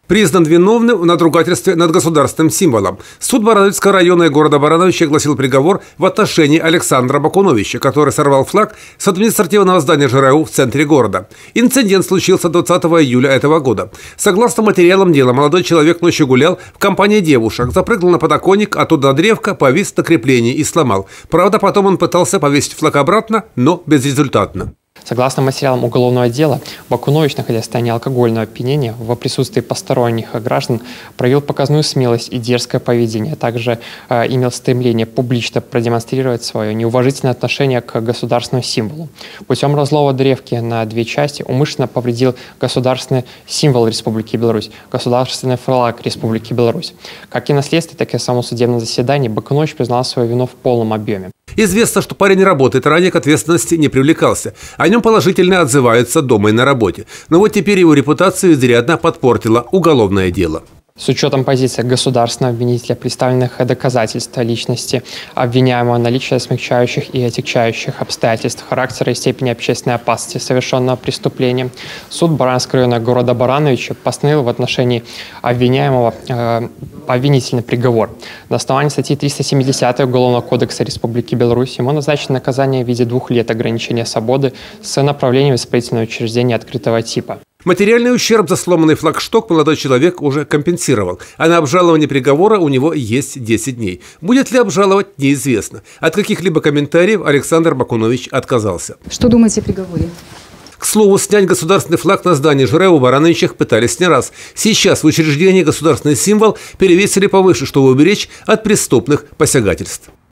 Признан виновным в надругательстве над государственным символом. Суд Барановичского района и города Барановича огласил приговор в отношении Александра Бакуновича, который сорвал флаг с административного здания ЖРУ в центре города. Инцидент случился 20 июля этого года. Согласно материалам дела, молодой человек ночью гулял в компании девушек, запрыгнул на подоконник, оттуда на древко, повис на креплении и сломал. Правда, потом он пытался повесить флаг обратно, но безрезультатно. Согласно материалам уголовного дела, Бакунович, находясь в состоянии алкогольного опьянения, в присутствии посторонних граждан, проявил показную смелость и дерзкое поведение. Также имел стремление публично продемонстрировать свое неуважительное отношение к государственному символу. Путем разлова древки на две части умышленно повредил государственный символ Республики Беларусь, государственный флаг Республики Беларусь. Как и на следствии, так и в самом судебном заседании Бакунович признал свою вину в полном объеме. Известно, что парень работает, ранее к ответственности не привлекался. О нем положительно отзываются дома и на работе. Но вот теперь его репутацию изрядно подпортило уголовное дело. С учетом позиции государственного обвинителя, представленных доказательств личности обвиняемого, наличия смягчающих и отягчающих обстоятельств, характера и степени общественной опасности совершенного преступления, суд Барановского района города Барановича постановил в отношении обвиняемого обвинительный приговор. На основании статьи 370 Уголовного кодекса Республики Беларусь ему назначено наказание в виде 2 лет ограничения свободы с направлением в исправительное учреждение открытого типа. Материальный ущерб за сломанный флагшток молодой человек уже компенсировал, а на обжалование приговора у него есть 10 дней. Будет ли обжаловать, неизвестно. От каких-либо комментариев Александр Бакунович отказался. Что думаете о приговоре? К слову, снять государственный флаг на здании ЖРУ в Барановичах пытались не раз. Сейчас в учреждении государственный символ перевесили повыше, чтобы уберечь от преступных посягательств.